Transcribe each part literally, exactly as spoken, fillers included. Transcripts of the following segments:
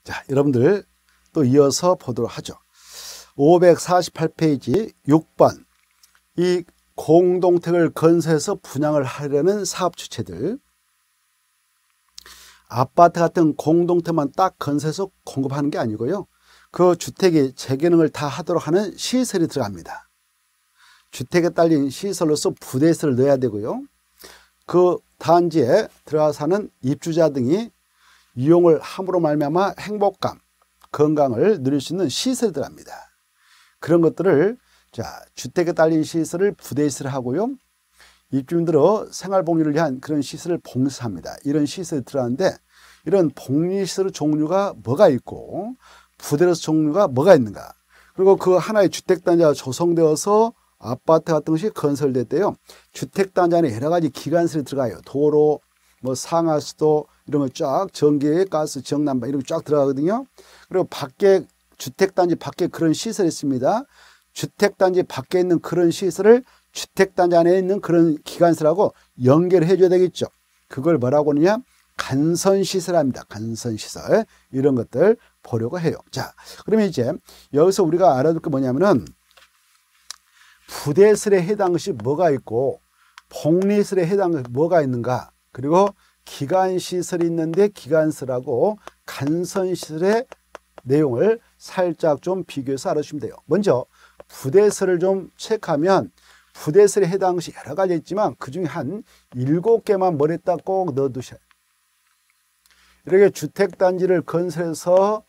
자, 여러분들 또 이어서 보도록 하죠. 오백사십팔 페이지 육 번. 이 공동택을 건설해서 분양을 하려는 사업 주체들. 아파트 같은 공동택만 딱 건설해서 공급하는 게 아니고요. 그 주택이 재기능을 다 하도록 하는 시설이 들어갑니다. 주택에 딸린 시설로서 부대시설을 넣어야 되고요. 그 단지에 들어가서 사는 입주자 등이 이용을 함으로 말미암아 행복감, 건강을 누릴 수 있는 시설이 들어갑니다. 그런 것들을 자 주택에 딸린 시설을 부대시설 하고요. 입주민들의 생활복리를 위한 그런 시설을 봉사합니다. 이런 시설이 들어가는데 이런 복리시설 종류가 뭐가 있고 부대로서 종류가 뭐가 있는가. 그리고 그 하나의 주택단지가 조성되어서 아파트 같은 것이 건설될 때요. 주택단지 안에 여러 가지 기관설이 들어가요. 도로, 뭐 상하수도 이런 거 쫙 전기, 가스, 정난방 이런 거 쫙 들어가거든요. 그리고 밖에 주택단지 밖에 그런 시설이 있습니다. 주택단지 밖에 있는 그런 시설을 주택단지 안에 있는 그런 기관설하고 연결해 줘야 되겠죠. 그걸 뭐라고 하느냐? 간선시설합니다. 간선시설. 이런 것들 보려고 해요. 자, 그러면 이제 여기서 우리가 알아둘 게 뭐냐면은 부대설에 해당한 것이 뭐가 있고 복리설에 해당한 것이 뭐가 있는가. 그리고 기관시설이 있는데 기관설하고 간선시설의 내용을 살짝 좀 비교해서 알아주시면 돼요. 먼저 부대설을 좀 체크하면 부대설에 해당한 것이 여러 가지 있지만 그중에 한 일곱 개만 머리에 딱 꼭 넣어두셔야 돼요. 이렇게 주택단지를 건설해서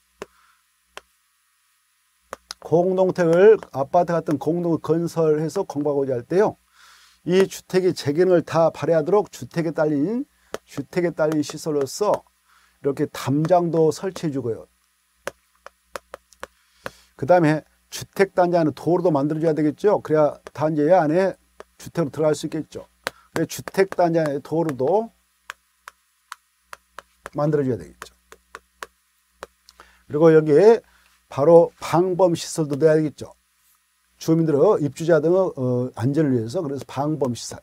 공동택을 아파트 같은 공동을 건설해서 공부하고자 할 때요. 이 주택의 재기능을 다 발휘하도록 주택에 딸린 주택에 딸린 시설로서 이렇게 담장도 설치해 주고요. 그 다음에 주택단지 안에 도로도 만들어줘야 되겠죠. 그래야 단지 안에 주택으로 들어갈 수 있겠죠. 그래서 주택단지 안에 도로도 만들어줘야 되겠죠. 그리고 여기에 바로 방범시설도 넣어야 되겠죠. 주민들의 입주자 등의 어, 안전을 위해서. 그래서 방범시설.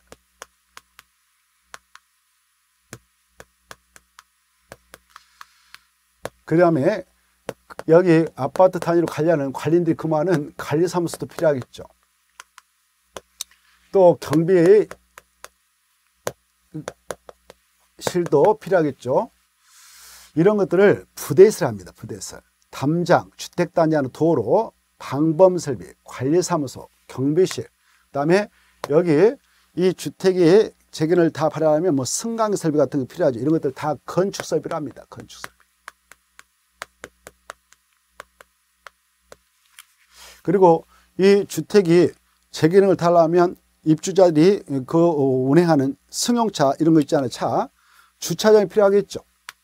그 다음에 여기 아파트 단위로 관리하는 관리인들이 근무하는 관리사무소도 필요하겠죠. 또 경비실도 필요하겠죠. 이런 것들을 부대시설 합니다. 부대시설. 담장, 주택단지 안에 도로, 방범설비, 관리사무소, 경비실. 그 다음에 여기 이 주택이 재기능을 다 발휘하려면 뭐 승강설비 같은 게 필요하죠. 이런 것들 다 건축설비를 합니다. 건축설비. 그리고 이 주택이 재기능을 다 하려면 입주자들이 그 운행하는 승용차 이런 거 있잖아요. 차. 주차장이 필요하겠죠.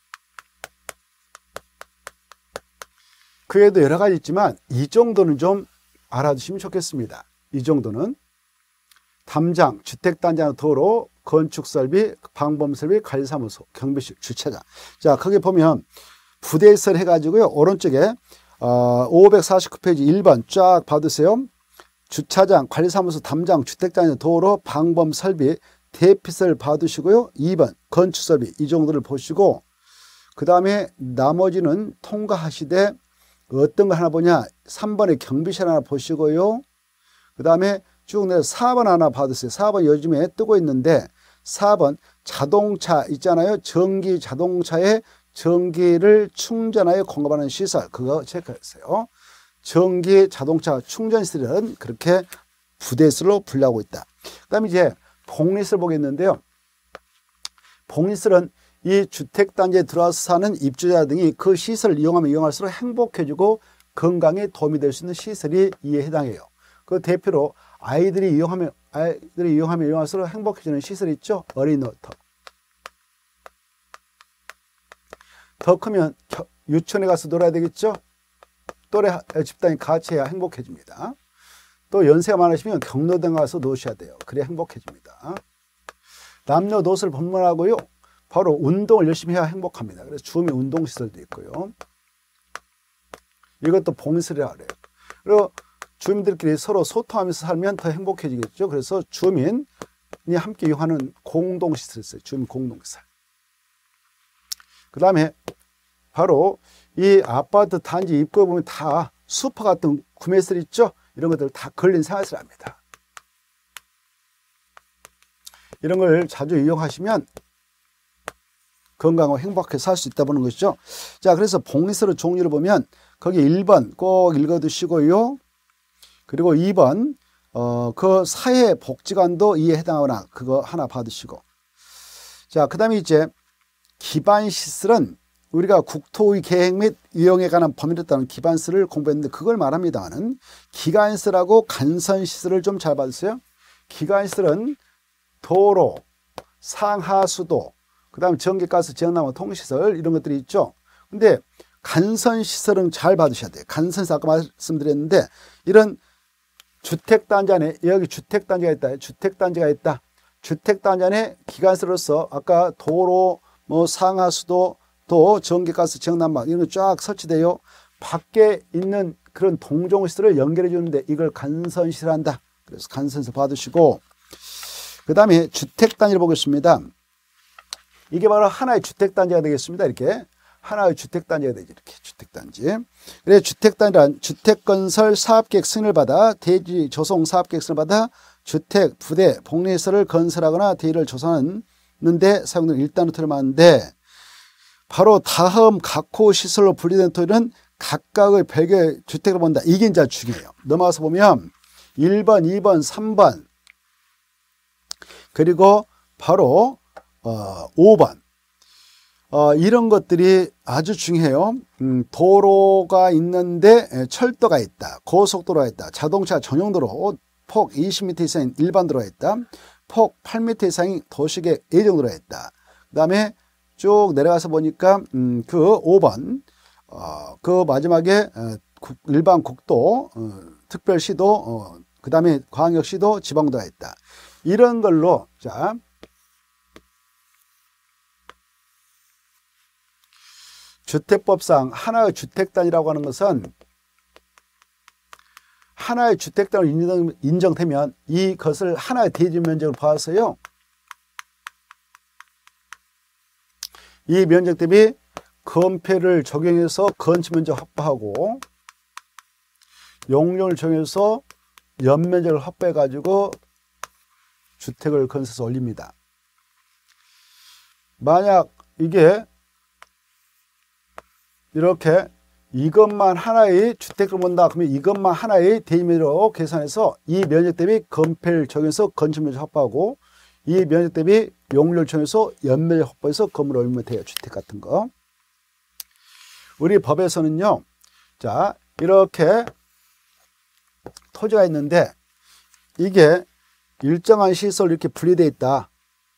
그 외에도 여러 가지 있지만 이 정도는 좀 알아두시면 좋겠습니다. 이 정도는 담장, 주택단지 안에 도로, 건축설비, 방범설비, 관리사무소, 경비실, 주차장. 자, 거기 보면 부대시설 해가지고요. 오른쪽에 어, 오백사십구 페이지 일 번 쫙 봐두세요. 주차장, 관리사무소, 담장, 주택단지, 도로, 방범설비, 대피설 봐두시고요. 이 번 건축설비 이 정도를 보시고 그 다음에 나머지는 통과하시되 어떤 거 하나 보냐. 삼 번에 경비실 하나 보시고요. 그 다음에 쭉 내서 사 번 하나 봐두세요. 사 번 요즘에 뜨고 있는데 사 번 자동차 있잖아요. 전기 자동차에 전기를 충전하여 공급하는 시설. 그거 체크하세요. 전기 자동차 충전시설은 그렇게 부대시설로 분류하고 있다. 그 다음에 이제 복리시설 보겠는데요. 복리시설은 이 주택단지에 들어와서 사는 입주자 등이 그 시설을 이용하면 이용할수록 행복해지고 건강에 도움이 될 수 있는 시설이 이에 해당해요. 그 대표로 아이들이 이용하면 아이들이 이용하면 이용할수록 행복해지는 시설이 있죠. 어린이 놀이터. 더 크면 유치원에 가서 놀아야 되겠죠. 또래 집단이 같이 해야 행복해집니다. 또 연세가 많으시면 경로당 가서 노셔야 돼요. 그래야 행복해집니다. 남녀노소를 분문하고요. 바로 운동을 열심히 해야 행복합니다. 그래서 주민 운동시설도 있고요. 이것도 복리시설이라고 그래요. 그리고 주민들끼리 서로 소통하면서 살면 더 행복해지겠죠. 그래서 주민이 함께 이용하는 공동시설이 있어요. 주민 공동시설. 그 다음에 바로 이 아파트 단지 입구에 보면 다 수퍼 같은 구매시설 있죠? 이런 것들 다 걸린 생활시설합니다. 이런 걸 자주 이용하시면 건강하고 행복하게 살 수 있다 보는 것이죠. 자, 그래서 복리스의 종류를 보면 거기 일 번 꼭 읽어두시고요. 그리고 이 번 어, 그 사회복지관도 이에 해당하거나 그거 하나 받으시고. 자, 그 다음에 이제 기반시설은 우리가 국토의 계획 및 이용에 관한 범위에 따른 기반시설을 공부했는데 그걸 말합니다는 기간시설하고 간선시설을 좀 잘 봐주세요. 기간시설은 도로, 상하수도, 그 다음에 전기가스, 지역나무, 통시설 이런 것들이 있죠. 근데 간선시설은 잘 받으셔야 돼요. 간선시설 아까 말씀드렸는데 이런 주택단지 안에 여기 주택단지가 있다. 주택단지가 있다. 주택단지 안에 기간시설로서 아까 도로, 뭐 상하수도, 또 전기가스, 지역난방 이런 거 쫙 설치돼요. 밖에 있는 그런 동종시설을 연결해 주는데 이걸 간선시설 한다. 그래서 간선시설 받으시고 그 다음에 주택단지를 보겠습니다. 이게 바로 하나의 주택단지가 되겠습니다. 이렇게 하나의 주택단지가 되죠. 이렇게 주택단지. 그래서 주택단지란 주택건설 사업계획 승인을 받아 대지 조성 사업계획 승인을 받아 주택, 부대, 복리시설을 건설하거나 대지를 조성하는데 사용되는 일단으로 들어맞는데 바로 다음 각호 시설로 분리된 토지는 각각의 별개의 주택으로 본다. 이게 이제 중요해요. 넘어가서 보면 일 번, 이 번, 삼 번 그리고 바로 어, 오 번 어, 이런 것들이 아주 중요해요. 음, 도로가 있는데 철도가 있다. 고속도로가 있다. 자동차 전용도로 폭 이십 미터 이상인 일반 도로가 있다. 폭 팔 미터 이상인 도시계획 예정도로가 있다. 그 다음에 쭉 내려가서 보니까 음, 그 오 번 어, 그 마지막에 어, 국, 일반 국도 어, 특별시도 어, 그 다음에 광역시도 지방도가 있다. 이런 걸로 자 주택법상 하나의 주택단이라고 하는 것은 하나의 주택단으로 인정, 인정되면 이것을 하나의 대지 면적으로 봐서요. 이 면적 대비 건폐를 적용해서 건축 면적 확보하고 용적을 적용해서 연면적을 확보해 가지고 주택을 건설해서 올립니다. 만약 이게 이렇게 이것만 하나의 주택으로 본다 그러면 이것만 하나의 대지면적으로 계산해서 이 면적 대비 건폐를 적용해서 건축 면적 확보하고 이 면적 대비 용률을 적용해서 연면적 확보해서 건물을 올리면 돼요. 주택 같은 거. 우리 법에서는요. 자, 이렇게 토지가 있는데 이게 일정한 시설로 이렇게 분리되어 있다.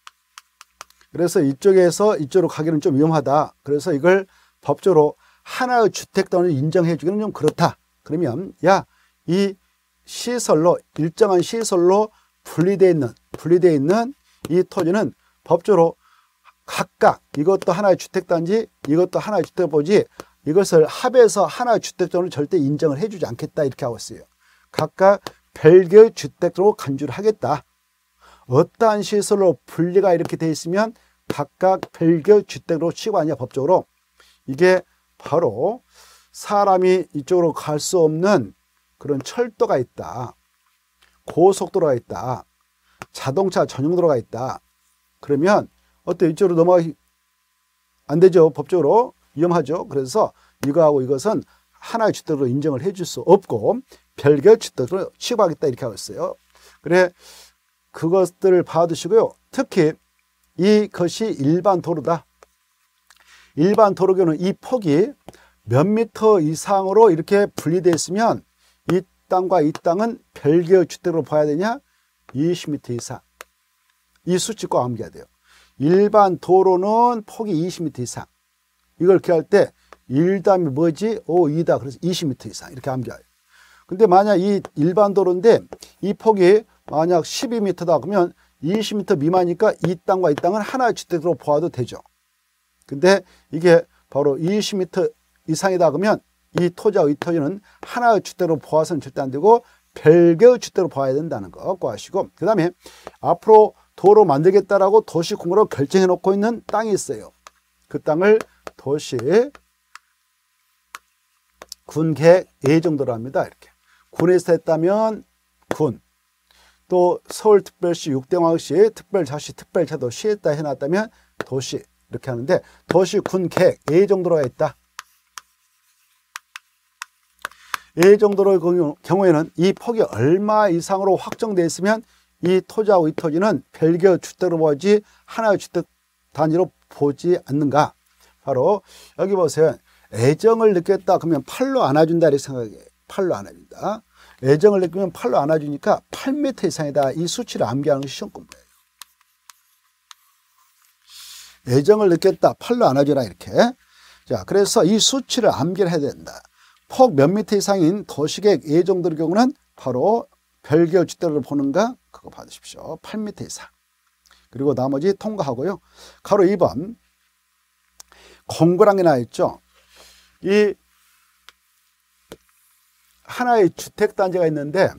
그래서 이쪽에서 이쪽으로 가기는 좀 위험하다. 그래서 이걸 법적으로 하나의 주택단을 인정해 주기는 좀 그렇다. 그러면 야, 이 시설로 일정한 시설로 분리되어 있는 분리되어 있는 이 토지는 법적으로 각각 이것도 하나의 주택단지 이것도 하나의 주택보지 이것을 합해서 하나의 주택단으로 절대 인정을 해주지 않겠다 이렇게 하고 있어요. 각각 별개의 주택으로 간주를 하겠다. 어떠한 시설로 분리가 이렇게 되어 있으면 각각 별개의 주택으로 취급하냐 법적으로. 이게 바로 사람이 이쪽으로 갈 수 없는 그런 철도가 있다. 고속도로가 있다. 자동차 전용도로가 있다. 그러면 어때 이쪽으로 넘어가기 안 되죠. 법적으로 위험하죠. 그래서 이거하고 이것은 하나의 주택으로 인정을 해줄 수 없고 별개의 주택으로 취급하겠다 이렇게 하고 있어요. 그래 그것들을 봐두시고요. 특히 이것이 일반 도로다. 일반 도로교는 이 폭이 몇 미터 이상으로 이렇게 분리되어 있으면 이 땅과 이 땅은 별개의 주택으로 봐야 되냐? 이십 미터 이상. 이 수치 꼭 암기해야 돼요. 일반 도로는 폭이 이십 미터 이상. 이걸 기할 때 일 다음이 뭐지? 오, 이다. 그래서 이십 미터 이상. 이렇게 암기해요. 근데 만약 이 일반 도로인데 이 폭이 만약 십이 미터다. 그러면 이십 미터 미만이니까 이 땅과 이 땅은 하나의 주택으로 보아도 되죠. 근데 이게 바로 이십 미터 이상이다 그러면 이 토지와 이 토지는 하나의 주택으로 보아서는 절대 안 되고 별개의 주택으로 봐야 된다는 거 꼭 아시고, 그 다음에 앞으로 도로 만들겠다라고 도시공으로 결정해 놓고 있는 땅이 있어요. 그 땅을 도시 군, 계획, A 정도로 합니다. 이렇게. 군에서 했다면 군. 또 서울특별시, 육대광역시, 특별자치, 특별자도 시에다 해놨다면 도시. 이렇게 하는데 도시, 군, 계획, A 정도로 있다. A 정도의 경우에는 이 폭이 얼마 이상으로 확정되어 있으면 이 토지하고 이 토지는 별개 주택으로 보지 하나의 주택 단지로 보지 않는가. 바로 여기 보세요. 애정을 느꼈다 그러면 팔로 안아준다 이렇게 생각해요. 팔로 안아준다. 애정을 느끼면 팔로 안아주니까 팔 미터 이상이다. 이 수치를 암기하는 것이 시험 공부예요. 애정을 느꼈다. 팔로 안아주라 이렇게. 자, 그래서 이 수치를 암기를 해야 된다. 폭 몇 미터 이상인 도시계획 A 정도의 경우는 바로 별개 주택을 보는가 그거 받으십시오. 팔 미터 이상. 그리고 나머지 통과하고요. 가로 이 번 공고란 게 나와있죠. 이 하나의 주택단지가 있는데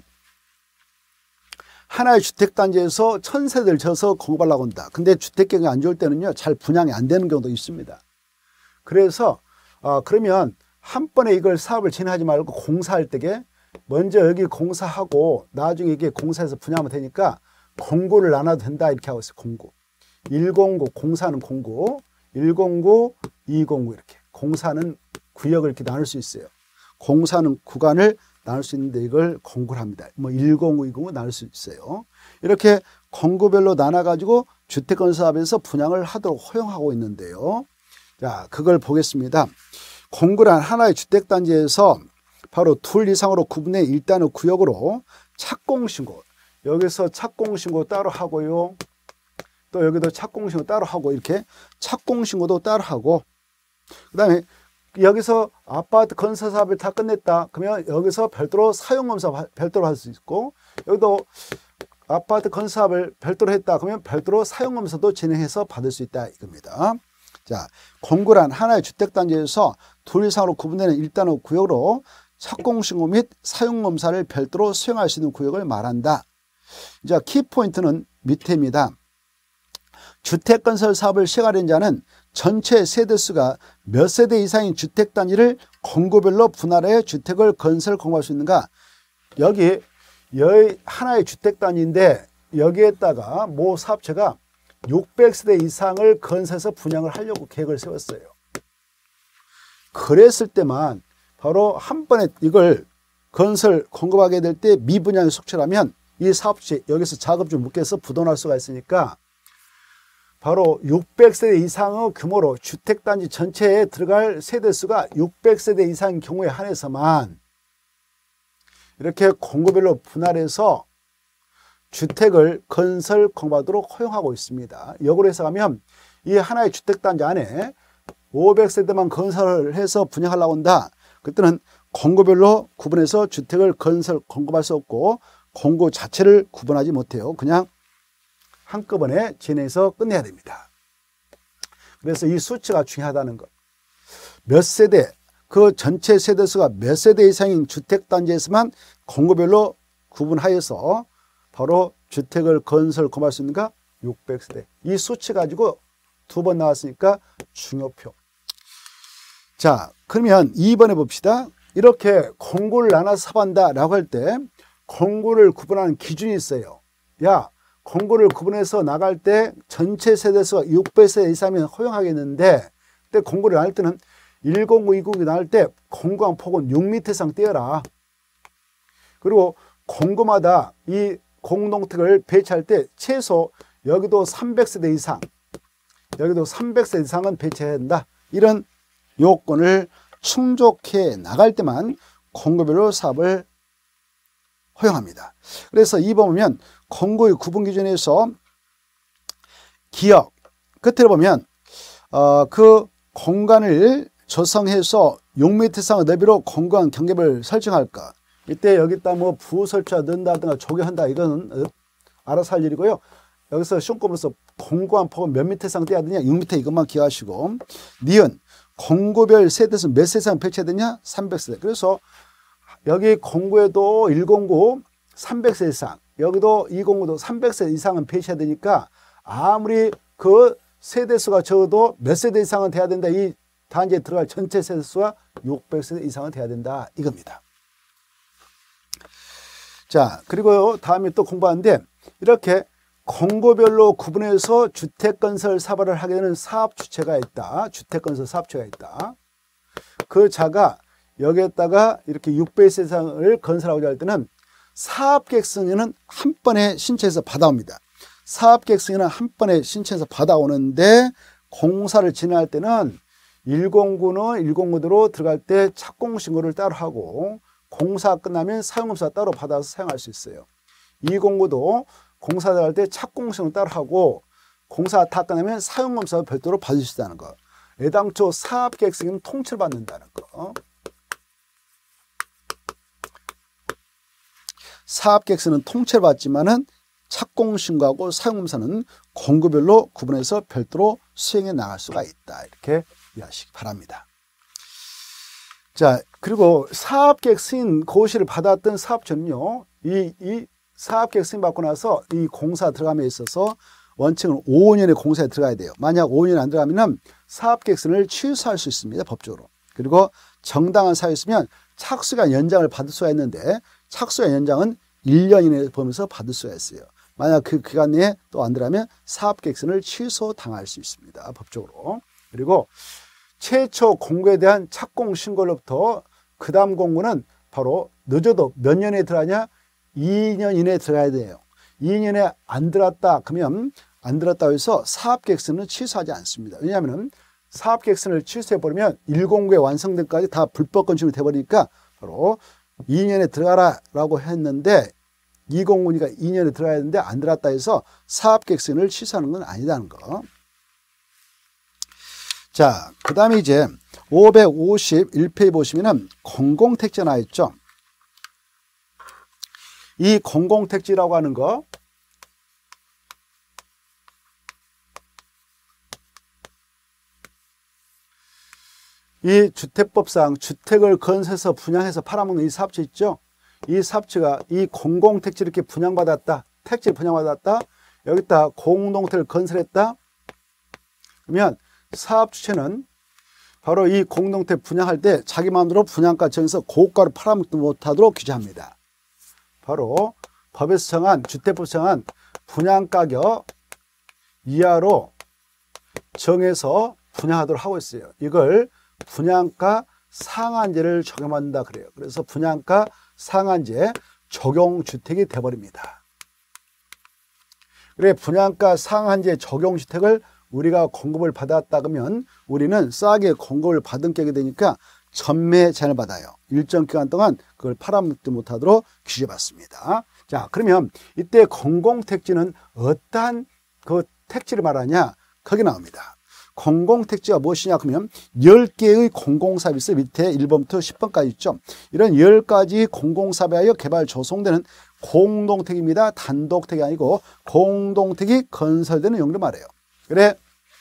하나의 주택단지에서 천세대를 져서 공급하려고 한다. 근데 주택경이 안 좋을 때는요. 잘 분양이 안 되는 경우도 있습니다. 그래서 어, 그러면 한 번에 이걸 사업을 진행하지 말고 공사할 때게 먼저 여기 공사하고 나중에 이게 공사해서 분양하면 되니까 공고를 나눠도 된다 이렇게 하고 있어요. 공고. 일공구 공사는 공고, 일공구, 이공구 이렇게. 공사는 구역을 이렇게 나눌 수 있어요. 공사는 구간을 나눌 수 있는데 이걸 공고를 합니다. 뭐 일공구, 이공구 나눌 수 있어요. 이렇게 공구별로 나눠가지고 주택건설사업에서 분양을 하도록 허용하고 있는데요. 자, 그걸 보겠습니다. 공구란 하나의 주택단지에서 바로 둘 이상으로 구분해 일단은 구역으로 착공신고. 여기서 착공신고 따로 하고요. 또 여기도 착공신고 따로 하고 이렇게 착공신고도 따로 하고 그 다음에 여기서 아파트 건설 사업을 다 끝냈다. 그러면 여기서 별도로 사용검사 별도로 할 수 있고 여기도 아파트 건설 사업을 별도로 했다. 그러면 별도로 사용검사도 진행해서 받을 수 있다 이겁니다. 자, 공구란 하나의 주택단지에서 둘 이상으로 구분되는 일단의 구역으로 착공신고 및 사용검사를 별도로 수행할 수 있는 구역을 말한다. 이제 키포인트는 밑에입니다. 주택건설 사업을 시행하려는 자는 전체 세대수가 몇 세대 이상인 주택단지를 공구별로 분할해 주택을 건설 공급할 수 있는가. 여기, 여기 하나의 주택단지인데 여기에다가 모 사업체가 육백 세대 이상을 건설해서 분양을 하려고 계획을 세웠어요. 그랬을 때만 바로 한 번에 이걸 건설 공급하게 될 때 미분양이 속출하면 이 사업체 여기서 자금줄 묶여서 부도날 수가 있으니까 바로 육백 세대 이상의 규모로 주택단지 전체에 들어갈 세대수가 육백 세대 이상인 경우에 한해서만 이렇게 공구별로 분할해서 주택을 건설 공급하도록 허용하고 있습니다. 역으로 해석하면 이 하나의 주택단지 안에 오백 세대만 건설을 해서 분양하려고 한다. 그때는 공구별로 구분해서 주택을 건설 공급할 수 없고 공구 자체를 구분하지 못해요. 그냥 한꺼번에 진행해서 끝내야 됩니다. 그래서 이 수치가 중요하다는 것. 몇 세대, 그 전체 세대수가 몇 세대 이상인 주택단지에서만 공구별로 구분하여서 바로 주택을 건설 공급할 수 있는가? 육백 세대. 이 수치 가지고 두 번 나왔으니까 중요표. 자, 그러면 이 번에 봅시다. 이렇게 공구를 나눠서 사업한다라고 할 때 공구를 구분하는 기준이 있어요. 야, 공구를 구분해서 나갈 때 전체 세대수가 육백 세대 이상이면 허용하겠는데 그때 공구를 나눌 때는 일공구, 이공구 나눌 때 공구한 폭은 육 미터 이상 떼어라. 그리고 공구마다 이 공동택을 배치할 때 최소 여기도 삼백 세대 이상, 여기도 삼백 세대 이상은 배치해야 된다. 이런 요건을 충족해 나갈 때만 공구별로 사업을 허용합니다. 그래서 이 번 보면 공구의 구분 기준에서 기역 끝에 보면 어, 그 공간을 조성해서 육 미터 이상의 너비로 공간 경계를 설정할까. 이때 여기다 뭐 부설치와 넣는다든가 조경한다 이거는 알아서 할 일이고요. 여기서 시험권으로서 공구한 폭은 몇 미터 이상 떼야 되냐? 육 미터 이것만 기억하시고 니은 공구별 세대수 몇 세대 이상 배치해야 되냐? 삼백 세대. 그래서 여기 공구에도 일공구 삼백 세대 이상, 여기도 이공구도 삼백 세대 이상은 배치해야 되니까 아무리 그 세대수가 적어도 몇 세대 이상은 돼야 된다. 이 단지에 들어갈 전체 세대수가 육백 세대 이상은 돼야 된다 이겁니다. 자, 그리고요 다음에 또 공부하는데 이렇게 공고별로 구분해서 주택건설 사업을 하게 되는 사업주체가 있다. 주택건설 사업주체가 있다. 그 자가 여기에다가 이렇게 육백 세대 이상을 건설하고자 할 때는 사업계획 승인은 한 번에 신청해서 받아옵니다. 사업계획 승인은 한 번에 신청해서 받아오는데 공사를 진행할 때는 일공구는 일공구대로 들어갈 때 착공신고를 따로 하고 공사 끝나면 사용검사 따로 받아서 사용할 수 있어요. 이공구도 공사 들어갈 때 착공신고를 따로 하고 공사 다 끝나면 사용검사 별도로 받을 수 있다는 거. 애당초 사업계획 승인은 통째로 받는다는 거. 사업계획서는 통째로 받지만은 착공신고하고 사용검사는 공구별로 구분해서 별도로 수행해 나갈 수가 있다. 이렇게 이해하시기 바랍니다. 자, 그리고 사업계획 승인 고시를 받았던 사업주는요, 이, 이 사업계획 승인 받고 나서 이 공사 들어감에 있어서 원칙은 오 년의 공사에 들어가야 돼요. 만약 오 년 안 들어가면 사업계획 승인을 취소할 수 있습니다. 법적으로. 그리고 정당한 사유가 있으면 착수기간 연장을 받을 수가 있는데 착수기간 연장은 일 년 이내에 보면서 받을 수가 있어요. 만약 그 기간 내에 또 안 들어가면 사업계획서를 취소당할 수 있습니다. 법적으로. 그리고 최초 공고에 대한 착공 신고로부터 그 다음 공고는 바로 늦어도 몇 년에 들어가냐? 이 년 이내에 들어가야 돼요. 이 년에 안 들어갔다 그러면 안 들어갔다고 해서 사업계획서는 취소하지 않습니다. 왜냐하면 사업계획서를 취소해버리면 일 공구에 완성된 까지 다 불법 건축이 돼버리니까 바로 이 년에 들어가라 라고 했는데 이 공구니까 이 년에 들어가야 되는데 안 들어갔다 해서 사업계획서를 취소하는 건 아니다는 거. 자, 그 다음에 이제 오백오십일 페이지 보시면은 공공택지 나와 있죠. 이 공공택지라고 하는 거 이 주택법상 주택을 건설해서 분양해서 팔아먹는 이 사업체 있죠. 이 사업체가 이 공공택지 이렇게 분양받았다. 택지 분양받았다. 여기다 공동택을 건설했다. 그러면 사업주체는 바로 이 공동택 분양할 때 자기 마음대로 분양가 정해서 고가로 팔아먹지 못하도록 규제합니다. 바로 법에서 정한 주택법에서 정한 분양가격 이하로 정해서 분양하도록 하고 있어요. 이걸 분양가 상한제를 적용한다 그래요. 그래서 분양가 상한제 적용주택이 돼버립니다. 그래 분양가 상한제 적용주택을 우리가 공급을 받았다 그러면 우리는 싸게 공급을 받은 격이 되니까 전매 제한을 받아요. 일정 기간 동안 그걸 팔아먹지 못하도록 규제받습니다. 자, 그러면 이때 공공택지는 어떠한 그 택지를 말하냐? 거기 나옵니다. 공공택지가 무엇이냐 그러면 열 개의 공공사업이 있어요. 밑에 일 번부터 십 번까지 있죠. 이런 열 가지 공공사업에 하여 개발 조성되는 공동택입니다. 단독택이 아니고 공동택이 건설되는 용도로 말해요. 그래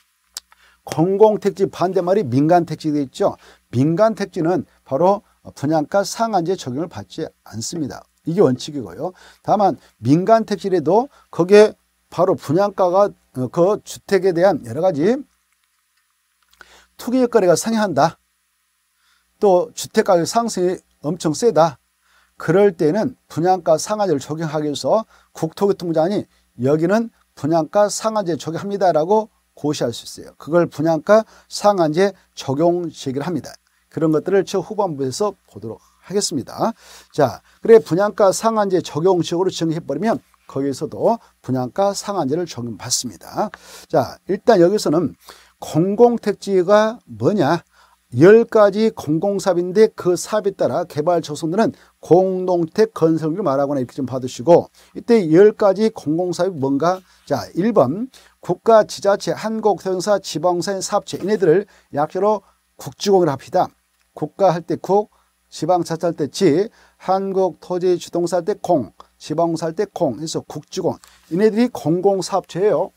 공공택지 반대말이 민간택지 되어 있죠. 민간택지는 바로 분양가 상한제 적용을 받지 않습니다. 이게 원칙이고요. 다만 민간택지라도 거기에 바로 분양가가 그 주택에 대한 여러 가지 투기 거래가 상회한다. 또 주택가격 상승이 엄청 세다. 그럴 때는 분양가 상한제를 적용하기 위해서 국토교통부장이 여기는 분양가 상한제 적용합니다라고 고시할 수 있어요. 그걸 분양가 상한제 적용 시기를 합니다. 그런 것들을 저 후반부에서 보도록 하겠습니다. 자, 그래 분양가 상한제 적용식으로 정해버리면 거기에서도 분양가 상한제를 적용받습니다. 자, 일단 여기서는 공공택지가 뭐냐? 열 가지 공공사업인데 그 사업에 따라 개발 조성되는 공동택 건설을 말하거나 이렇게 좀 받으시고 이때 열 가지 공공사업이 뭔가? 자, 일 번 국가, 지자체, 한국토지공사, 지방사회 사업체 이네들을 약자로 국지공이라 합시다. 국가 할 때 국, 지방자치 할 때 지, 한국토지주동사 할 때 공, 지방공사 할 때 공 해서 국지공 이네들이 공공사업체예요.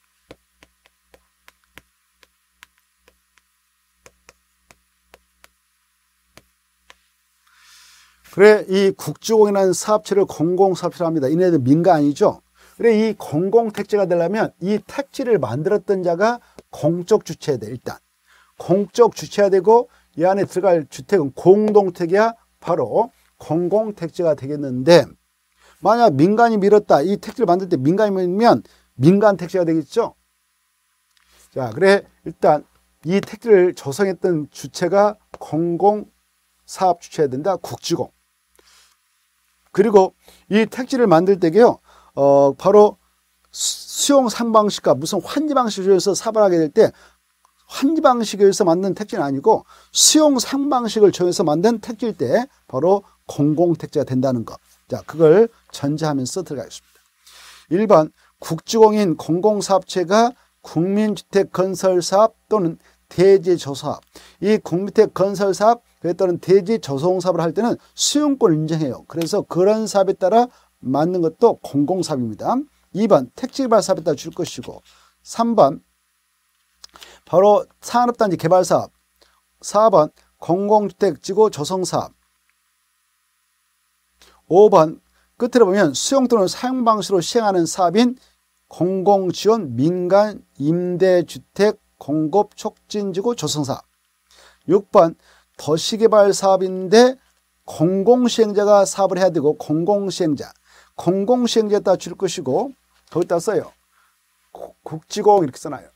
그래 이 국지공이라는 사업체를 공공사업체로 합니다. 이네들 민간이죠. 그래 이 공공택지가 되려면 이 택지를 만들었던 자가 공적 주체야 돼. 일단 공적 주체야 되고 이 안에 들어갈 주택은 공동택이야 바로 공공택지가 되겠는데, 만약 민간이 밀었다. 이 택지를 만들 때 민간이 밀면 민간택지가 되겠죠. 자, 그래 일단 이 택지를 조성했던 주체가 공공사업 주체해야 된다. 국지공. 그리고 이 택지를 만들 때게요, 어, 바로 수용 상방식과 무슨 환지 방식에서 사업을 하게 될 때 환지 방식에서 만든 택지는 아니고 수용 상방식을 정해서 만든 택지일 때 바로 공공택지가 된다는 것. 자, 그걸 전제하면서 들어가겠습니다. 일 번 국지공인 공공사업체가 국민주택 건설사업 또는 대지조사업. 이 국민주택 건설사업 또는 대지조성사업을 할 때는 수용권을 인정해요. 그래서 그런 사업에 따라 맞는 것도 공공사업입니다. 이 번 택지개발 사업에 따라 줄 것이고, 삼 번 바로 산업단지 개발사업, 사 번 공공주택지구 조성사업, 오 번 끝으로 보면 수용 또는 사용 방식으로 시행하는 사업인 공공지원 민간 임대주택 공급 촉진지구 조성사업, 육 번 도시개발 사업인데 공공시행자가 사업을 해야 되고 공공시행자, 공공시행자에 따라 줄 것이고, 거기다 써요. 국지공 이렇게 써놔요.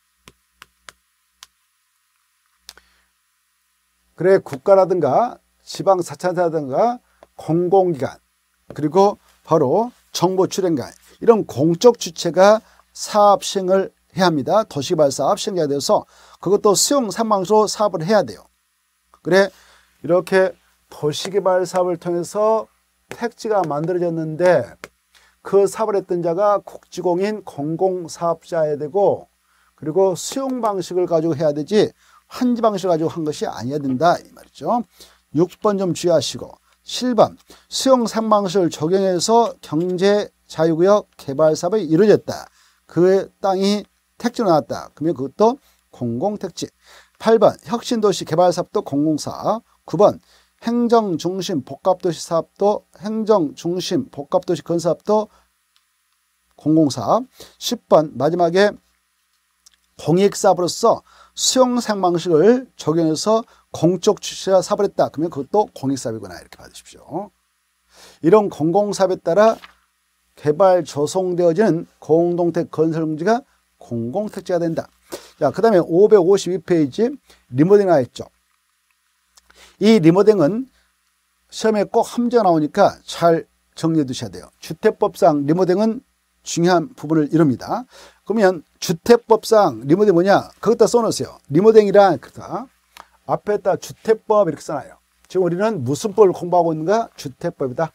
그래 국가라든가 지방자치단체라든가 공공기관, 그리고 바로 정보출연기관, 이런 공적 주체가 사업 시행을 해야 합니다. 도시개발 사업 시행해야 돼서 그것도 수용 상방식으로 사업을 해야 돼요. 그래 이렇게 도시개발 사업을 통해서 택지가 만들어졌는데 그 사업을 했던 자가 국지공인 공공사업자여야 되고, 그리고 수용 방식을 가지고 해야 되지 환지 방식을 가지고 한 것이 아니어야 된다 이 말이죠. 육 번 좀 주의하시고, 칠 번 수용 상방식을 적용해서 경제자유구역 개발사업이 이루어졌다. 그 땅이 택지로 나왔다. 그러면 그것도 공공택지. 팔 번 혁신도시 개발사업도 공공사업. 구 번 행정중심 복합도시 사업도 행정중심 복합도시 건사업도 공공사업. 십 번 마지막에 공익사업으로서 수용상 방식을 적용해서 공적 주체가 사업을 했다. 그러면 그것도 공익사업이구나 이렇게 받으십시오. 이런 공공사업에 따라 개발 조성되어지는 공동택 건설용지가 공공택지가 된다. 자, 그 다음에 오백오십이 페이지 리모델링 나왔죠. 이 리모델링은 시험에 꼭 함정 나오니까 잘 정리해 두셔야 돼요. 주택법상 리모델링은 중요한 부분을 이룹니다. 그러면 주택법상 리모델링 뭐냐? 거기다 써놓으세요. 리모델링이란 그다 앞에다 주택법 이렇게 써놔요. 지금 우리는 무슨 법을 공부하고 있는가? 주택법이다.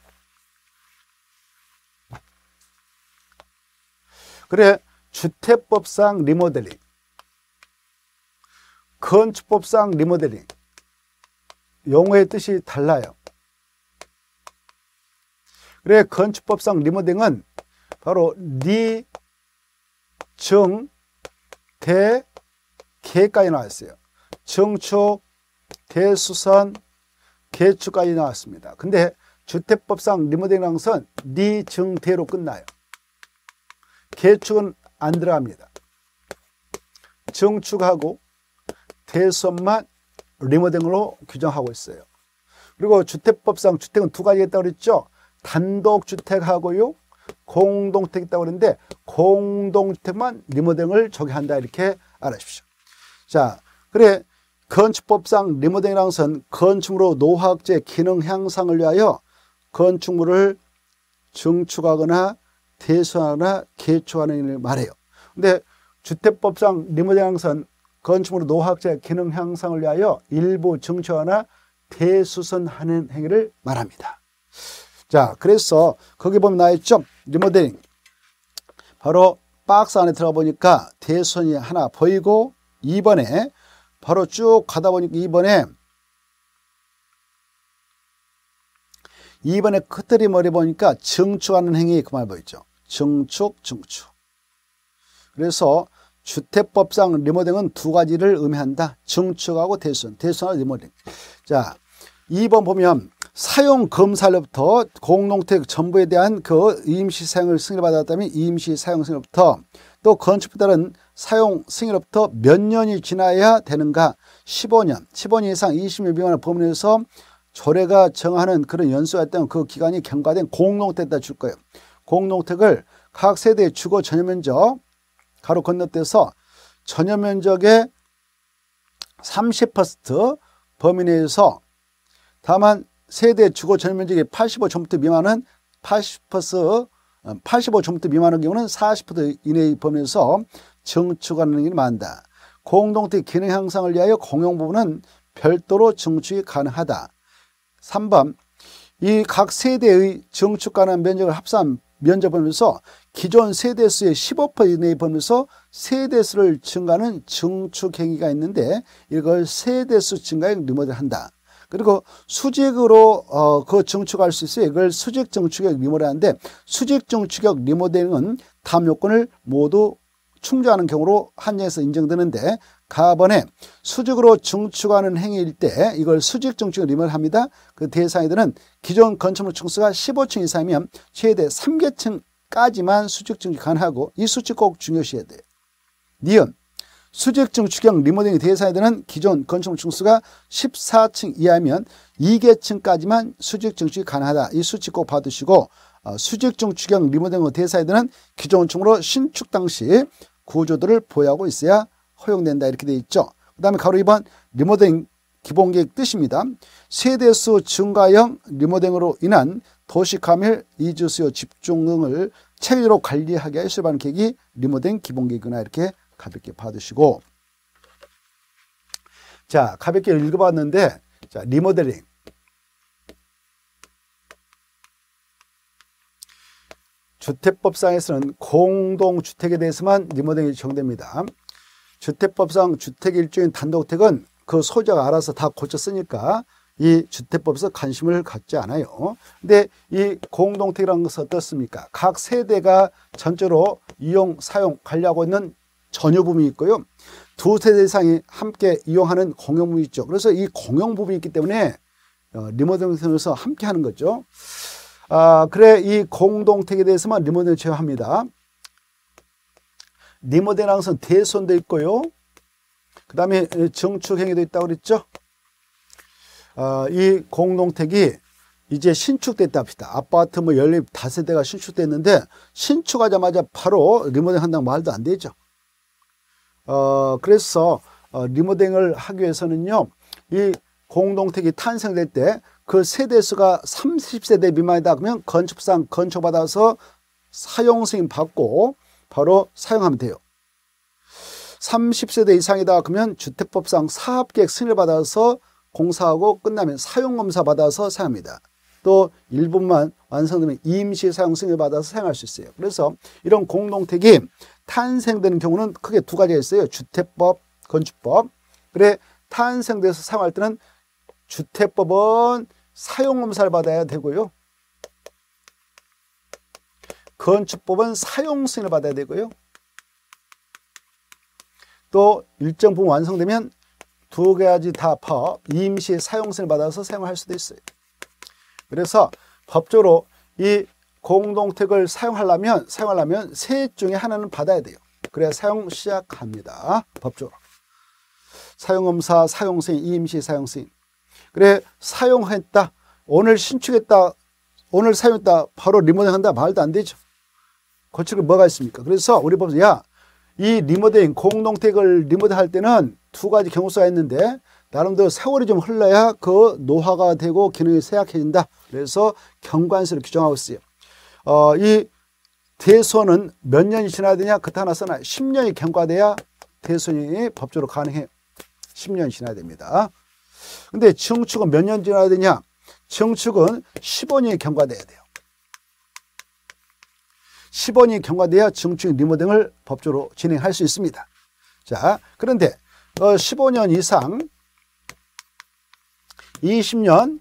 그래 주택법상 리모델링, 건축법상 리모델링, 용어의 뜻이 달라요. 그래 건축법상 리모델링은 바로 리, 정, 대, 개까지 나왔어요. 정축, 대수선, 개축까지 나왔습니다. 근데 주택법상 리모델링 것은 리, 정, 대로 끝나요. 개축은 안 들어갑니다. 정축하고 대수선만 리모델링으로 규정하고 있어요. 그리고 주택법상 주택은 두 가지가 있다고 그랬죠. 단독주택하고요, 공동주택이 있다고 그랬는데 공동주택만 리모델링을 적용한다 이렇게 알아주십시오. 자, 그래 건축법상 리모델링이라는 것은 건축물로 노후학제 기능 향상을 위하여 건축물을 증축하거나 대수하거나 개축하는 일을 말해요. 근데 주택법상 리모델링이라는 것은 건축물로 노후학제 기능 향상을 위하여 일부 증축하거나 대수선하는 행위를 말합니다. 자, 그래서 거기 보면 나와있죠. 리모델링. 바로 박스 안에 들어가 보니까 대수선이 하나 보이고, 이 번에 바로 쭉 가다 보니까 이 번에 이 번에 끝들이 머리 보니까 증축하는 행위 그 말 보이죠. 증축, 증축. 그래서 주택법상 리모델링은 두 가지를 의미한다. 증축하고 대수선, 대수선하고 리모델링. 자, 이 번 보면 사용 검사로부터 공동택 전부에 대한 그 임시 사용을 승인을 받았다면 임시 사용 승인으로부터 또 건축법에 따른 사용 승인으로부터 몇 년이 지나야 되는가? 십오 년, 십오 년 이상 이십 년 미만의 범위에서 조례가 정하는 그런 연수가 있다면 그 기간이 경과된 공동택에다 줄 거예요. 공동택을 각 세대의 주거 전용면적 가로 건너뛰어서 전용면적의 삼십 퍼센트 범위 내에서 다만 세대 주거 전용면적이 팔십오 제곱미터 미만은 팔십 퍼센트, 팔십오 제곱미터 미만의 경우는 사십 퍼센트 이내의 범위에서 증축하는 일이 많다. 공동택 기능 향상을 위하여 공용 부분은 별도로 증축이 가능하다. 삼 번, 이 각 세대의 증축 가능한 면적을 합산 면적 범위에서 기존 세대수의 십오 퍼센트 이내의 범위에서 세대수를 증가하는 증축 행위가 있는데 이걸 세대수 증가액 리모델 한다. 그리고 수직으로 어, 그 증축할 수 있어요. 이걸 수직 증축액 리모델하는데 수직 증축액 리모델링은 다음 요건을 모두 충족하는 경우로 한정해서 인정되는데 가번에 수직으로 증축하는 행위일 때 이걸 수직 증축 리모델합니다. 그 대상이들은 기존 건축물 층수가 십오 층 이상이면 최대 삼 개층까지만 수직 증축 가능하고 이 수치 꼭 중요시해야 돼요. 니은 수직 증축형 리모델링 대상이들은 기존 건축물 층수가 십사 층 이하면 이 개층까지만 수직 증축이 가능하다. 이 수치 꼭 받으시고 어, 수직 증축형 리모델링 대상이들은 기존 층으로 신축 당시 구조들을 보유하고 있어야 허용된다. 이렇게 되어 있죠. 그 다음에 가로 이 번 리모델링 기본계획 뜻입니다. 세대수 증가형 리모델링으로 인한 도시감일 이주수요 집중 등을 체계적으로 관리하게 하여 수립하는 계획이 리모델링 기본계획이구나. 이렇게 가볍게 받으시고, 자 가볍게 읽어봤는데, 자 리모델링 주택법상에서는 공동주택에 대해서만 리모델링이 적용됩니다. 주택법상 주택의 일종인 단독택은 그 소유자가 알아서 다 고쳐 쓰니까 이 주택법에서 관심을 갖지 않아요. 근데 이 공동택이라는 것은 어떻습니까? 각 세대가 전체로 이용, 사용, 관리하고 있는 전유 부분이 있고요. 두 세대 이상이 함께 이용하는 공용 부분이 있죠. 그래서 이 공용 부분이 있기 때문에 리모델링에서 함께 하는 거죠. 아, 그래 이 공동택에 대해서만 리모델링 제어합니다. 리모델링 항상 대손도 있고요. 그 다음에 증축행위도 있다고 그랬죠. 아, 이 공동택이 이제 신축됐다 합시다. 아파트 뭐 연립 다세대가 신축됐는데 신축하자마자 바로 리모델링 한다는 말도 안 되죠. 어, 그래서 어, 리모델링을 하기 위해서는요, 이 공동택이 탄생될 때 그 세대수가 삼십 세대 미만이다 그러면 건축상 건축받아서 사용 승인 받고 바로 사용하면 돼요. 삼십 세대 이상이다 그러면 주택법상 사업계획 승인을 받아서 공사하고 끝나면 사용검사 받아서 사용합니다. 또 일부만 완성되면 임시 사용 승인을 받아서 사용할 수 있어요. 그래서 이런 공동택이 탄생되는 경우는 크게 두 가지가 있어요. 주택법, 건축법. 그래 탄생돼서 사용할 때는 주택법은 사용검사를 받아야 되고요. 건축법은 사용 승인을 받아야 되고요. 또 일정 부분 완성되면 두 가지 다 법, 임시 사용 승인을 받아서 사용할 수도 있어요. 그래서 법적으로 이 공동택을 사용하려면 사용하려면 세 중에 하나는 받아야 돼요. 그래야 사용 시작합니다. 법적으로. 사용검사, 사용승인, 임시 사용승인. 그래 사용했다, 오늘 신축했다, 오늘 사용했다, 바로 리모델링 한다 말도 안 되죠. 거치를 뭐가 있습니까? 그래서 우리 법에서 야, 이 리모델링 공동택을 리모델 할 때는 두 가지 경우수가 있는데 나름대로 세월이 좀 흘러야 그 노화가 되고 기능이 쇠약해진다. 그래서 경관수를 규정하고 있어요. 어, 이 대손은 몇 년이 지나야 되냐? 그때 하나 써놔요. 십 년이 경과돼야 대손이 법적으로 가능해요. 십 년이 지나야 됩니다. 근데 증축은 몇 년 지나야 되냐? 증축은 십오 년이 경과돼야 돼요. 십오 년이 경과돼야 증축 리모델링을 법적으로 진행할 수 있습니다. 자, 그런데 어, 십오 년 이상 이십 년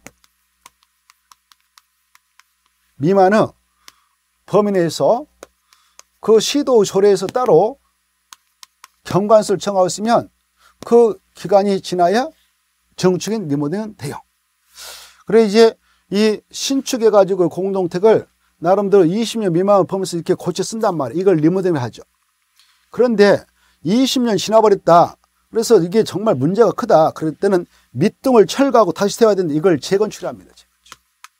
미만의 범위 내에서 그 시도 조례에서 따로 경관수를 정하고 있으면 그 기간이 지나야 증축인 리모델링은 돼요. 그래 이제 이 신축해가지고 공동택을 나름대로 이십 년 미만의 범위에서 이렇게 고쳐 쓴단 말이에요. 이걸 리모델링을 하죠. 그런데 이십 년 지나버렸다. 그래서 이게 정말 문제가 크다. 그럴 때는 밑둥을 철거하고 다시 세워야 되는데 이걸 재건축을 합니다. 재건축.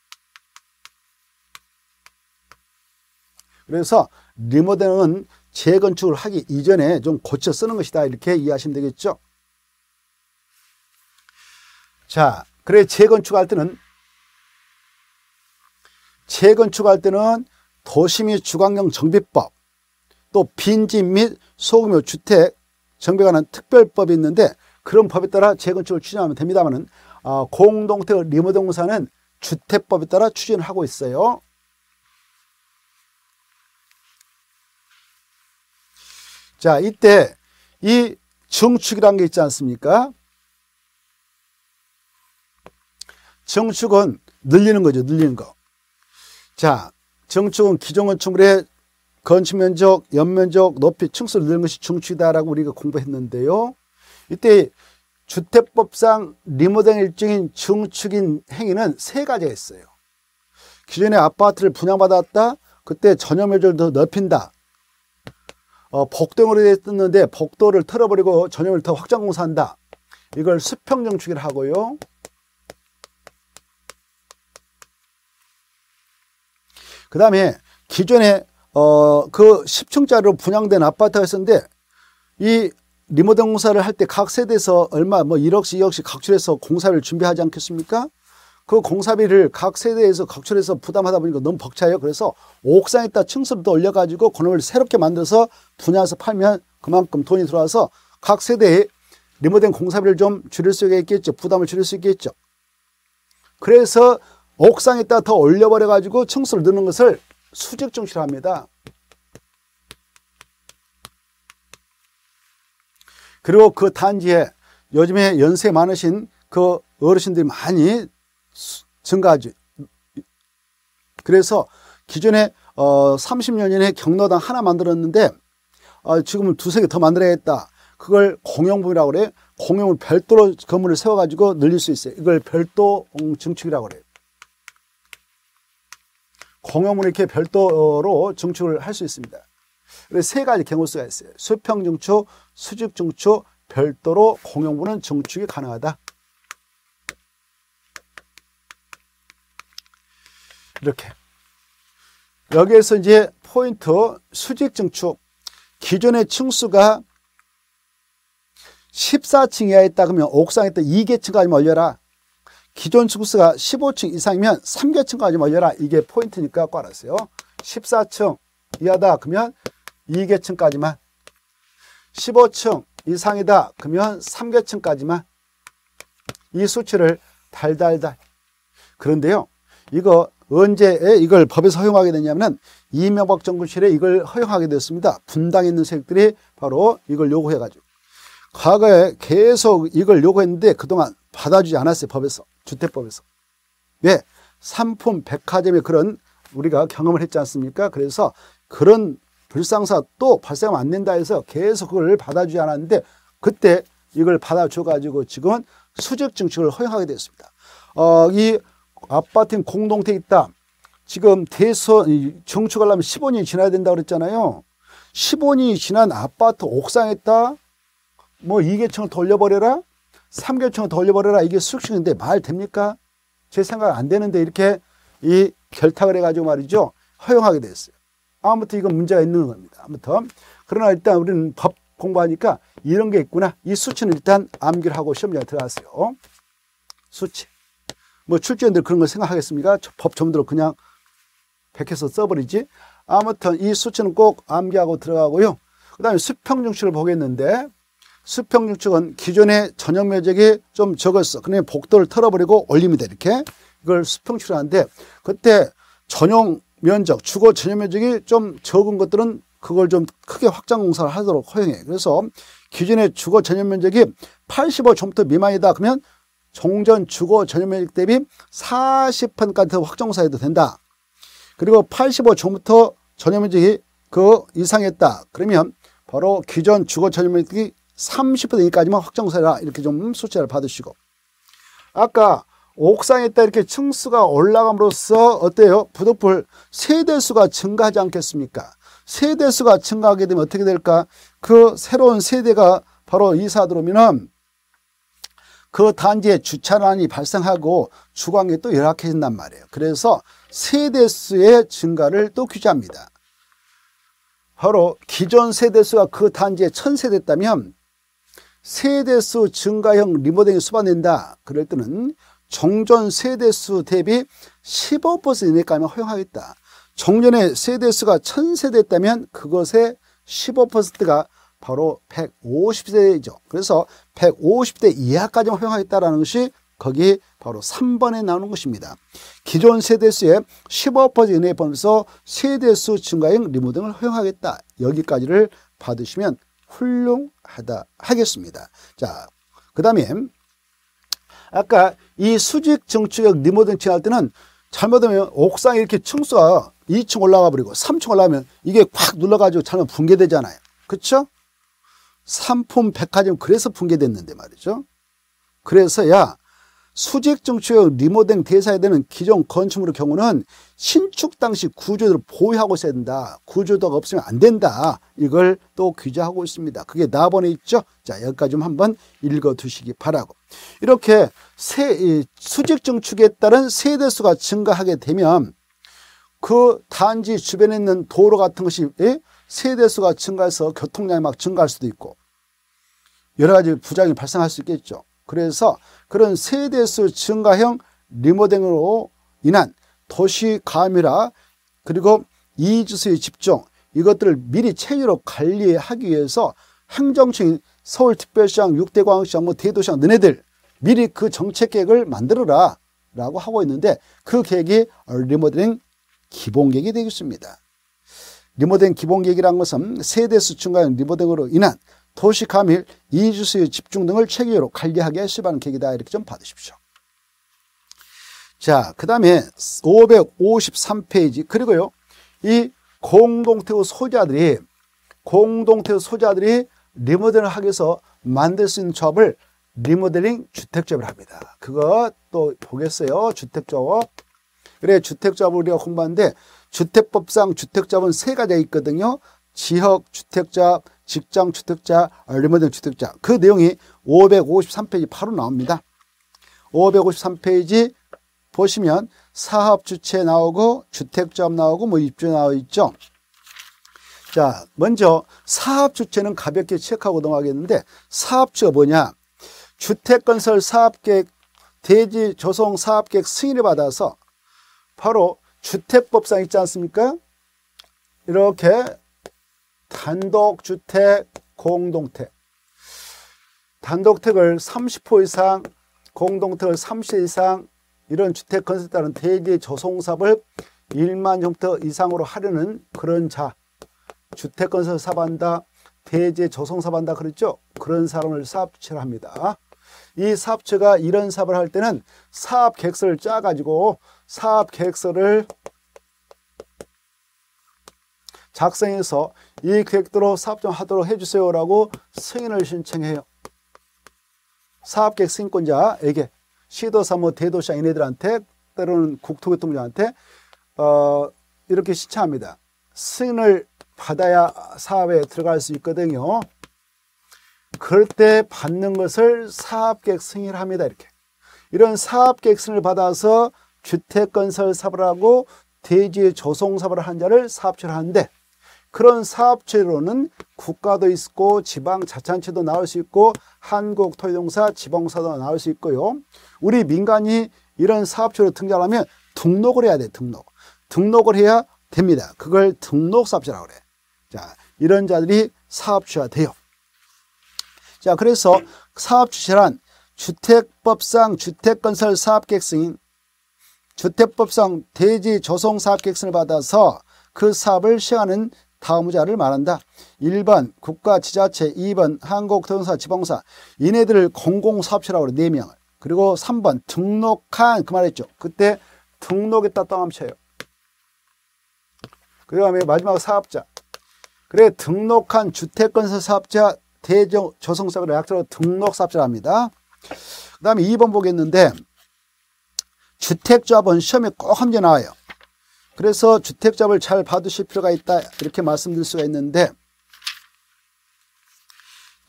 그래서 리모델링은 재건축을 하기 이전에 좀 고쳐 쓰는 것이다. 이렇게 이해하시면 되겠죠. 자, 그래 재건축할 때는 재건축할 때는 도시 및 주거환경 정비법, 또 빈집 및 소규모 주택 정비에 관한 특별법이 있는데 그런 법에 따라 재건축을 추진하면 됩니다만은 어, 공동택 리모델링공사는 주택법에 따라 추진을 하고 있어요. 자, 이때 이 증축이라는 게 있지 않습니까? 증축은 늘리는 거죠. 늘리는 거. 자, 증축은 기존 건축물의 건축 면적, 연면적, 높이, 층수를 늘리는 것이 증축이다라고 우리가 공부했는데요. 이때 주택법상 리모델링 일종인 증축인 행위는 세 가지가 있어요. 기존의 아파트를 분양받았다. 그때 전용 면적을 더 넓힌다. 어, 복도로 됐는데 복도를 털어버리고 전용을 더 확장 공사한다. 이걸 수평 증축이라고 하고요. 그 다음에 기존에 어, 그 십 층짜리로 분양된 아파트가 있었는데 이 리모델링 공사를 할 때 각 세대에서 얼마 뭐 일억씩 이억씩 각출해서 공사비를 준비하지 않겠습니까? 그 공사비를 각 세대에서 각출해서 부담하다 보니까 너무 벅차요. 그래서 옥상에다 층수를 더 올려가지고 그놈을 새롭게 만들어서 분양해서 팔면 그만큼 돈이 들어와서 각 세대에 리모델링 공사비를 좀 줄일 수 있겠죠. 부담을 줄일 수 있겠죠. 그래서 옥상에다 더 올려버려가지고 층수를 넣는 것을 수직 증축이라고 합니다. 그리고 그 단지에 요즘에 연세 많으신 그 어르신들이 많이 증가하죠. 그래서 기존에 어 삼십 년 전에 경로당 하나 만들었는데 어 지금은 두세 개 더 만들어야겠다. 그걸 공용분이라고 그래요. 공용을 별도로 건물을 세워가지고 늘릴 수 있어요. 이걸 별도 증축이라고 그래요. 공용물을 이렇게 별도로 증축을 할 수 있습니다. 그래서 세 가지 경우수가 있어요. 수평 증축, 수직 증축, 별도로 공용물은 증축이 가능하다. 이렇게. 여기에서 이제 포인트 수직 증축. 기존의 층수가 십사 층 이하에 있다 그러면 옥상에 있다 이 계층까지 올려라. 기존 층수가 십오 층 이상이면 삼 계층까지 올려라. 이게 포인트니까 꼭 알았어요. 십사 층 이하다 그러면 이 계층까지만, 십오 층 이상이다 그러면 삼 계층까지만. 이 수치를 달달달. 그런데요, 이거 언제 이걸 법에서 허용하게 됐냐면 이명박 정부 시절에 이걸 허용하게 됐습니다. 분당에 있는 세력들이 바로 이걸 요구해가지고 과거에 계속 이걸 요구했는데 그동안 받아주지 않았어요. 법에서, 주택법에서. 왜? 상품 백화점의 그런 우리가 경험을 했지 않습니까? 그래서 그런 불상사 또 발생하면 안 된다 해서 계속 그걸 받아주지 않았는데 그때 이걸 받아줘가지고 지금은 수직 증축을 허용하게 됐습니다. 어, 이 아파트는 공동택 있다. 지금 대서 증축하려면 십오 년이 지나야 된다고 그랬잖아요. 십오 년이 지난 아파트 옥상에다 뭐 이 계층을 더 올려버려라? 삼 계층을 더 올려버려라? 이게 수직인데 말 됩니까? 제 생각 안 되는데 이렇게 이 결탁을 해가지고 말이죠. 허용하게 됐어요. 아무튼 이건 문제가 있는 겁니다. 아무튼. 그러나 일단 우리는 법 공부하니까 이런 게 있구나. 이 수치는 일단 암기를 하고 시험장에 들어갔어요. 수치. 뭐 출제원들 그런 걸 생각하겠습니까? 법 전문으로 그냥 백해서 써버리지. 아무튼 이 수치는 꼭 암기하고 들어가고요. 그 다음에 수평증축을 보겠는데 수평증축은 기존의 전용 면적이 좀 적었어. 그러면 복도를 털어버리고 올립니다. 이렇게. 이걸 수평증축을 하는데 그때 전용 면적, 주거 전용 면적이 좀 적은 것들은 그걸 좀 크게 확장 공사를 하도록 허용해. 그래서 기존의 주거 전용 면적이 팔십오 제곱미터 미만이다. 그러면 종전 주거 전용 면적 대비 사십 퍼센트까지 더 확장 공사해도 된다. 그리고 팔십오 제곱미터 전용 면적이 그 이상했다. 그러면 바로 기존 주거 전용 면적이 삼십 퍼센트까지만 확장 공사해라. 이렇게 좀 수치를 받으시고. 아까 옥상에 있다 이렇게 층수가 올라감으로써 어때요? 부득불 세대수가 증가하지 않겠습니까? 세대수가 증가하게 되면 어떻게 될까? 그 새로운 세대가 바로 이사 들어오면은 그 단지에 주차난이 발생하고 주거환경이 또 열악해진단 말이에요. 그래서 세대수의 증가를 또 규제합니다. 바로 기존 세대수가 그 단지에 천 세대였다면 세대수 증가형 리모델링이 수반된다. 그럴 때는 종전 세대수 대비 십오 퍼센트 이내까지만 허용하겠다. 종전의 세대수가 천 세대였다면 그것의 십오 퍼센트가 바로 백오십 세대죠. 그래서 백오십 대 이하까지만 허용하겠다라는 것이 거기 바로 삼 번에 나오는 것입니다. 기존 세대수의 십오 퍼센트 이내에 포함해서 세대수 증가형 리모델링을 허용하겠다. 여기까지를 받으시면 훌륭하다 하겠습니다. 자, 그 다음에 아까 이 수직 증축형 리모델링 할 때는 잘못하면 옥상에 이렇게 층수가 이 층 올라가 버리고 삼 층 올라가면 이게 콱 눌러가지고 잘못 붕괴되잖아요. 그렇죠? 삼품 백화점 그래서 붕괴됐는데 말이죠. 그래서야 수직 증축형 리모델링 대사에 되는 기존 건축물의 경우는 신축 당시 구조도를 보유하고 있어야 된다. 구조도가 없으면 안 된다. 이걸 또 규제하고 있습니다. 그게 나번에 있죠. 자, 여기까지 좀 한번 읽어 두시기 바라고. 이렇게 세, 수직 증축에 따른 세대수가 증가하게 되면 그 단지 주변에 있는 도로 같은 것이 세대수가 증가해서 교통량이 막 증가할 수도 있고 여러 가지 부작용이 발생할 수 있겠죠. 그래서 그런 세대수 증가형 리모델링으로 인한 도시 가밀화 그리고 이주수의 집중 이것들을 미리 체계로 관리하기 위해서 행정청인 서울특별시장, 육 대 광역시장, 뭐 대도시장 너네들 미리 그 정책 계획을 만들어라 라고 하고 있는데 그 계획이 리모델링 기본계획이 되겠습니다. 리모델링 기본계획이라는 것은 세대수 증가형 리모델링으로 인한 도시 가밀, 이주수의 집중 등을 체계로 관리하게 수반하는 계획이다. 이렇게 좀 받으십시오. 자, 그 다음에 오백오십삼 페이지 그리고요 이 공동택의 소유자들이 공동택의 소유자들이 리모델링을 하기 위해서 만들 수 있는 조합을 리모델링 주택조합을 합니다. 그거 또 보겠어요. 주택조합. 그래 주택조합을 우리가 공부하는데 주택법상 주택조합은 세 가지가 있거든요. 지역주택조합, 직장주택자, 리모델링 주택자. 그 내용이 오백오십삼 페이지 바로 나옵니다. 오백오십삼 페이지 보시면 사업주체 나오고 주택조합 나오고 뭐 입주 나와 있죠. 자, 먼저 사업주체는 가볍게 체크하고 넘어가겠는데 사업주가 뭐냐? 주택건설 사업계획 대지 조성 사업계획 승인을 받아서 바로 주택법상 있지 않습니까? 이렇게 단독주택, 공동택. 단독택을 삼십 호 이상, 공동택을 삼십 세 이상 이런 주택 건설에 따른 대지 조성 사업을 일만 헥터 이상으로 하려는 그런 자. 주택 건설 사업한다, 대지 조성 사업한다 그랬죠? 그런 사람을 사업주체를 합니다. 이 사업주체가 이런 사업을 할 때는 사업 계획서를 짜가지고 사업 계획서를 작성해서 이 계획대로 사업 좀 하도록 해주세요라고 승인을 신청해요. 사업계획 승인권자에게 시도사 뭐 대도시장 얘네들한테 때로는 국토교통부한테 어, 이렇게 신청합니다. 승인을 받아야 사업에 들어갈 수 있거든요. 그럴 때 받는 것을 사업계획 승인을 합니다. 이렇게 이런 사업계획 승인을 받아서 주택건설 사업을 하고 대지 조성 사업을 한 자를 사업주체를 하는데 그런 사업체로는 국가도 있고 지방자치단체도 나올 수 있고 한국토지공사, 지방사도 나올 수 있고요. 우리 민간이 이런 사업체로 등장하면 등록을 해야 돼. 등록. 등록을 해야 됩니다. 그걸 등록사업체라고 그래. 자, 이런 자들이 사업주체가 돼요. 자, 그래서 사업주체란 주택법상 주택건설 사업계획 승인, 주택법상 대지 조성 사업계획 승인을 받아서 그 사업을 시행하는 다음 자를 말한다. 일 번 국가 지자체, 이 번 한국토지공사, 지방공사 이네들을 공공사업체라고 그래. 네 명을. 그리고 삼 번 등록한 그 말했죠. 그때 등록했다 또 함쳐요. 그 다음에 마지막 사업자. 그래 등록한 주택건설 사업자 대지 조성 사업을 약자로 등록사업자를 합니다. 그 다음에 이 번 보겠는데 주택조합은 시험에 꼭 한 개 나와요. 그래서 주택조합을 잘 봐두실 필요가 있다 이렇게 말씀드릴 수가 있는데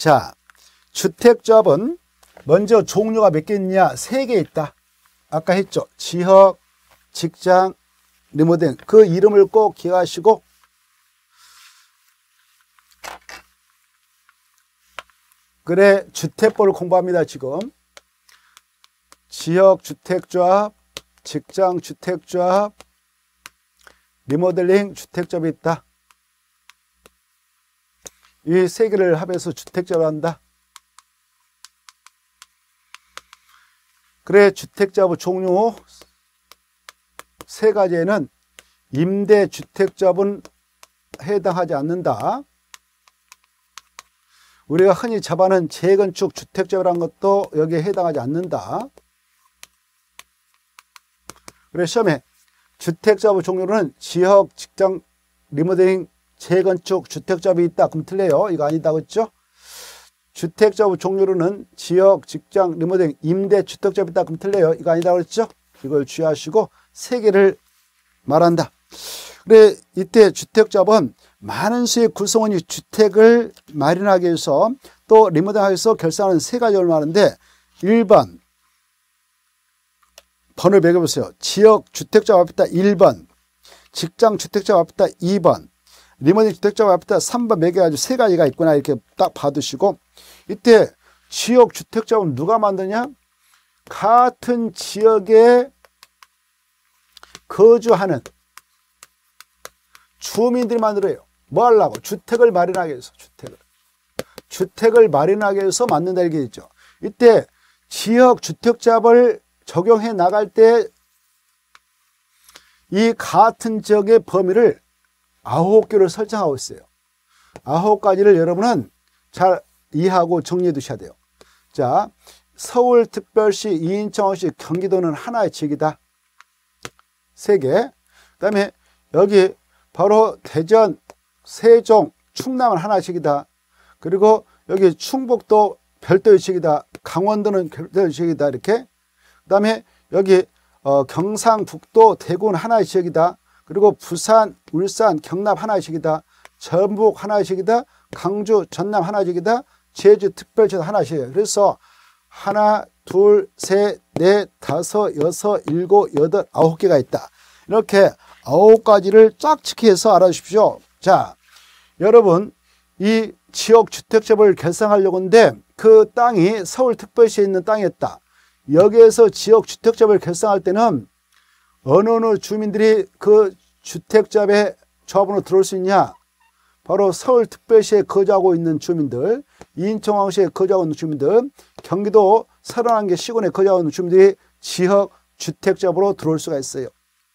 자, 주택조합은 먼저 종류가 몇 개 있냐? 세 개 있다. 아까 했죠. 지역, 직장, 리모델링. 그 이름을 꼭 기억하시고 그래 주택법을 공부합니다. 지금 지역 주택조합, 직장 주택조합, 리모델링 주택조합이 있다. 이 세 개를 합해서 주택조합을 한다. 그래 주택조합의 종류 세 가지에는 임대주택조합은 해당하지 않는다. 우리가 흔히 잡아는 재건축 주택조합이라는 것도 여기에 해당하지 않는다. 그래 시험에 주택조합의 종류는 지역, 직장, 리모델링, 재건축 주택조합이 있다. 그럼 틀려요. 이거 아니다. 그렇죠? 주택조합의 종류로는 지역, 직장, 리모델링, 임대주택조합이 있다. 그럼 틀려요. 이거 아니다. 그렇죠? 이걸 주의하시고 세 개를 말한다. 그래 이때 주택조합은 많은 수의 구성원이 주택을 마련하기 위해서 또 리모델링하기 위해서 결성하는 세 가지를 말하는데 일 번 번호를 매겨보세요. 지역 주택조합 앞에다 일 번, 직장 주택조합 앞에다 이 번, 리모델링 주택조합 앞에다 삼 번 매겨가지고 세 가지가 있구나 이렇게 딱 봐두시고 이때 지역 주택조합은 누가 만드냐? 같은 지역에 거주하는 주민들이 만들어요. 뭐 하려고? 주택을 마련하기 위해서. 주택을. 주택을 마련하기 위해서 만든다 이렇게 있죠. 이때 지역 주택조합을 적용해 나갈 때 이 같은 지역의 범위를 아홉 개로 설정하고 있어요. 아홉 가지를 여러분은 잘 이해하고 정리해 두셔야 돼요. 자, 서울특별시, 인천시, 경기도는 하나의 지역이다. 세 개. 그 다음에 여기 바로 대전, 세종, 충남은 하나씩이다. 그리고 여기 충북도 별도의 지역이다. 강원도는 별도의 지역이다. 이렇게. 그 다음에 여기 어, 경상북도, 대구는 하나의 지역이다. 그리고 부산, 울산, 경남 하나의 지역이다. 전북 하나의 지역이다. 강주, 전남 하나의 지역이다. 제주 특별시도 하나의 지역이다. 그래서 하나, 둘, 셋, 넷, 다섯, 여섯, 일곱, 여덟, 아홉 개가 있다. 이렇게 아홉 가지를 짝짓기해서 알아주십시오. 자, 여러분 이 지역주택조합을 결성하려고 하는데 그 땅이 서울특별시에 있는 땅이었다. 여기에서 지역주택조합을 결성할 때는 어느 어느 주민들이 그 주택조합의 조합으로 들어올 수 있냐? 바로 서울특별시에 거주하고 있는 주민들, 인천광역시에 거주하고 있는 주민들, 경기도 서른한 개 시군에 거주하고 있는 주민들이 지역주택조합으로 들어올 수가 있어요.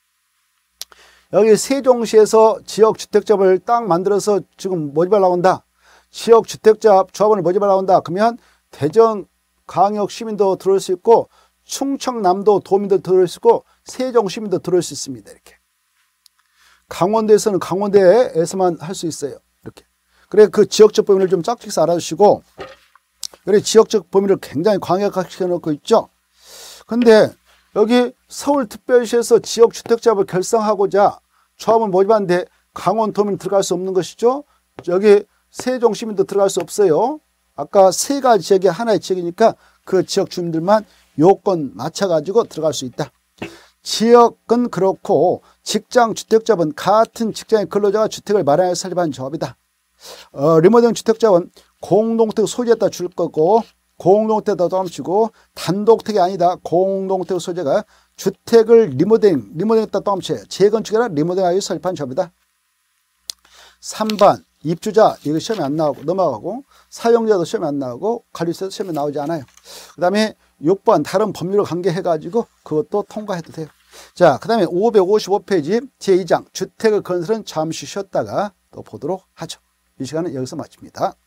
여기 세종시에서 지역주택조합을 딱 만들어서 지금 모집하려고 한다. 지역주택조합 조합원을 모집하려고 한다. 그러면 대전광역 시민도 들어올 수 있고 충청남도 도민도 들어올 수 있고 세종 시민도 들어올 수 있습니다. 이렇게. 강원도에서는 강원도에서만 할 수 있어요. 이렇게. 그래 그 지역적 범위를 좀 짝짓기해서 알아주시고 그래 지역적 범위를 굉장히 광역화시켜 놓고 있죠. 근데 여기 서울특별시에서 지역주택조합을 결성하고자 조합을 모집하는데 강원도민 들어갈 수 없는 것이죠. 여기 세종시민도 들어갈 수 없어요. 아까 세 가지 지역이 하나의 지역이니까 그 지역 주민들만 요건 맞춰가지고 들어갈 수 있다. 지역은 그렇고 직장주택조합은 같은 직장의 근로자가 주택을 마련해서 설립한 조합이다. 어, 리모델링 주택조합은 공동택 소유에다 줄 거고 공동택에다 떠넘치고 단독택이 아니다. 공동택 소재가 주택을 리모델링, 리모델링에다 떠넘쳐요. 재건축이나 리모델링하기 설립한 조합이다. 삼 번 입주자, 이거 시험에 안 나오고 넘어가고 사용자도 시험에 안 나오고 관리세도 시험에 나오지 않아요. 그 다음에 육 번 다른 법률을 관계해가지고 그것도 통과해도 돼요. 자, 그 다음에 오백오십오 페이지 제이 장 주택을 건설은 잠시 쉬었다가 또 보도록 하죠. 이 시간은 여기서 마칩니다.